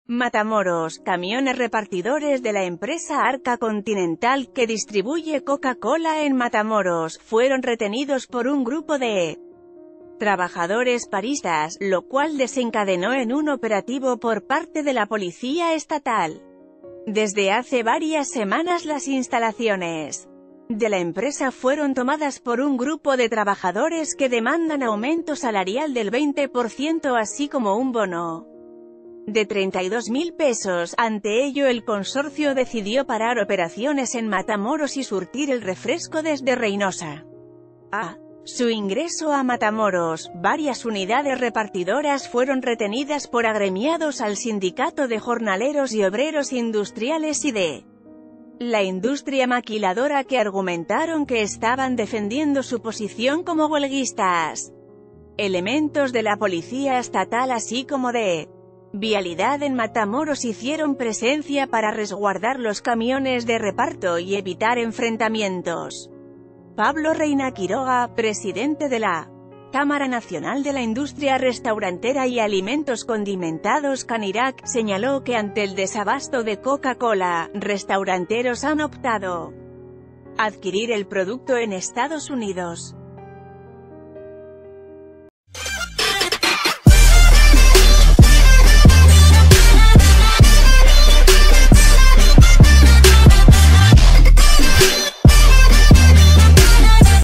Matamoros, camiones repartidores de la empresa Arca Continental, que distribuye Coca-Cola en Matamoros, fueron retenidos por un grupo de trabajadores paristas, lo cual desencadenó en un operativo por parte de la policía estatal. Desde hace varias semanas las instalaciones de la empresa fueron tomadas por un grupo de trabajadores que demandan aumento salarial del 20% así como un bono de 32.000 pesos. Ante ello el consorcio decidió parar operaciones en Matamoros y surtir el refresco desde Reynosa. A su ingreso a Matamoros, varias unidades repartidoras fueron retenidas por agremiados al Sindicato de Jornaleros y Obreros Industriales y de la industria maquiladora, que argumentaron que estaban defendiendo su posición como huelguistas. Elementos de la policía estatal así como de Vialidad en Matamoros hicieron presencia para resguardar los camiones de reparto y evitar enfrentamientos. Pablo Reina Quiroga, presidente de la Cámara Nacional de la Industria Restaurantera y Alimentos Condimentados Canirac, señaló que ante el desabasto de Coca-Cola, restauranteros han optado a adquirir el producto en Estados Unidos.